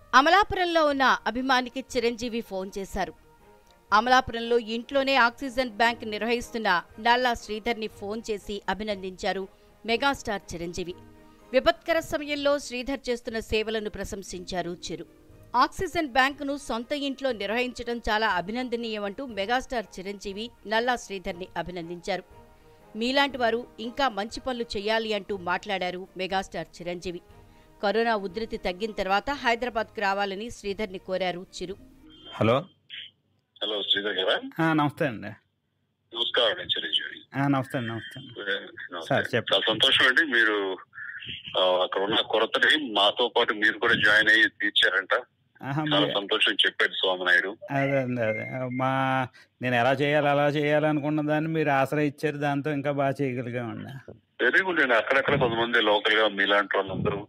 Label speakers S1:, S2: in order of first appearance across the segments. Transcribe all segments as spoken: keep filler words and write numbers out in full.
S1: అమలాపురంలో ఉన్న అభిమానికి చిరంజీవి ఫోన్ చేశారు. అమలాపురంలో ఇంట్లోనే ఆక్సిజన్ బ్యాంక్ నిర్వహిస్తున్న నల్లా శ్రీధర్ని ఫోన్ చేసి అభినందించారు మెగాస్టార్ చిరంజీవి. విపత్కర సమయంలో శ్రీధర్ చేస్తున్న సేవలను ప్రశంసించారు చిరు. ఆక్సిజన్ బ్యాంకును సొంత ఇంట్లో నిర్వహించడం చాలా అభినందనీయమంటూ మెగాస్టార్ చిరంజీవి నల్లా శ్రీధర్ని అభినందించారు. మీలాంటి వారు ఇంకా మంచి పనులు చేయాలి అంటూ మాట్లాడారు మెగాస్టార్ చిరంజీవి. కరోనా ఉధృతి తగ్గిన తర్వాత హైదరాబాద్కు రావాలని శ్రీధర్ని కోరారు చిరు.
S2: హలో
S3: హలో శ్రీధర్ గారా?
S2: నమస్తే అండి.
S3: నమస్కారం అండి చిరంజీవి.
S2: నమస్తే అండి. నమస్తే సార్,
S3: చాలా
S2: చెప్పండి.
S3: సంతోషం అండి. మీరు ఆ, అక్కడ ఉన్న కొరతని మాతో పాటు మీరు కూడా జాయిన్ అయ్యి తీర్చారంట.
S2: ఆహా,
S3: చాలా
S2: మీ-
S3: సంతోషం చెప్పాడు స్వామినాయుడు.
S2: అదే అండి, అదే మా నేను ఎలా చేయాలి అలా చేయాలనుకున్న దాన్ని మీరు ఆసరా ఇచ్చారు. దాంతో ఇంకా బాగా చేయగలిగామండి.
S3: వెరీ గుడ్ అండి. అక్కడక్కడ కొంతమంది లోకల్ గా మీలాంటి వాళ్ళందరూ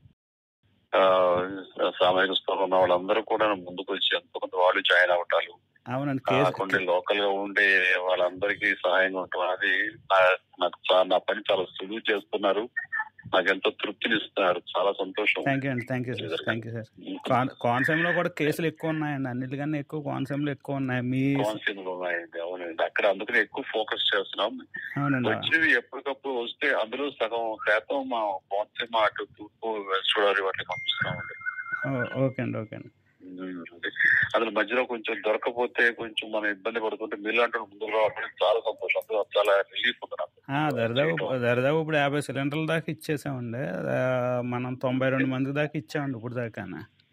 S3: ఆ సామాజిక స్పృహ ఉన్న వాళ్ళందరూ కూడా ముందుకు వచ్చి ఎంతో కొంత వాళ్ళు జాయిన్ అవటాలు,
S2: అవునండి.
S3: ఆ,
S2: కేసు
S3: కొన్ని లోకల్ గా ఉండే వాళ్ళందరికీ సహాయంగా ఉంటాం. అది నా- నాకు చా- నా పని చాలా సులువు చేస్తున్నారు. నాకు ఎంతో తృప్తినిస్తున్నారు. చాలా సంతోషం.
S2: థ్యాంక్ యూ అండి. Thank you sir. Thank you sir. కాన్ కోనసీమలో కూడా కేసులు ఎక్కువ ఉన్నాయండి. అన్నిటికన్నా ఎక్కువ కోనసీమలో ఎక్కువ ఉన్నాయి. మీ
S3: కోనసీమలో ఉన్నాయండి. అవునండి, అక్కడ అందుకనే ఎక్కువ ఫోకస్ చేస్తున్నాం.
S2: అవునండి.
S3: వచ్చినవి ఎప్పటికప్పుడు వస్తే అందులో సగం శాతం మా కోనసీమ అటు తూర్పు వెస్ట్ గోదావరి వాటికి పంపిస్తున్నామండి.
S2: ఓ- ఓకే అండి. ఓకే అండి.
S3: ఉమ్, అదే. అందులో మధ్యలో కొంచెం దొరకపోతే కొంచెం మనం ఇబ్బంది పడుతుంటే మీలాంటి వాళ్ళు ముందుకు రావడం చాలా సంతోషం. అందులో చాలా రిలీఫ్ ఉంది నాకు.
S2: ఆ, దరిదాపు దరిదాపు ఇప్పుడు యాభై సిలిండర్ల దాకా ఇచ్చేసామండి. ఆ, మనం తొంభై రెండు మంది దాకా ఇచ్చామండి ఇప్పుడు దాకా.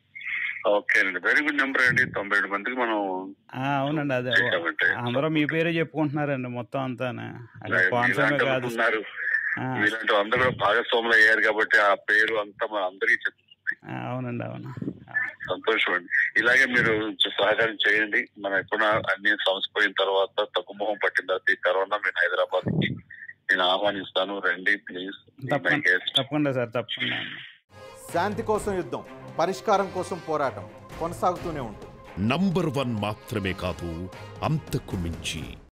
S3: ఓకే అండి, వెరీ గుడ్ నెంబర్ అండి. తొంభై ఏడు మందికి మనం
S2: అవునండి. అదే
S3: చేశామంటే
S2: అందరూ మీ పేరే చెప్పుకుంటున్నారండి మొత్తం అంతా. అక్కడ కోనసీమ
S3: మీలాంటి
S2: కాదు.
S3: వాళ్ళు ఉన్నారు.
S2: ఆ,
S3: మీలాంటి అందరూ కూడా భాగస్వాములు అయ్యారు కాబట్టి ఆ పేరు అంతా మన అందరికీ చెప్తుంది.
S2: ఆ, అవునండి. అవును.
S3: సంతోషం అండి. ఇలాగే మీరు సహకారం చేయండి. మనం ఎప్పుడైనా అన్ని సంస్పోయిన తర్వాత తగ్గుముఖం పట్టిన తర్వాత ఈ కరోనా నేను హైదరాబాద్ కి నేను ఆహ్వానిస్తాను. రండి ప్లీజ్.
S2: తప్పకుండా తప్పకుండా సార్, తప్పకుండా.
S4: శాంతి కోసం యుద్ధం, పరిష్కారం కోసం పోరాటం కొనసాగుతూనే ఉంటుంది.
S5: నంబర్ వన్ మాత్రమే కాదు, అంతకు మించి.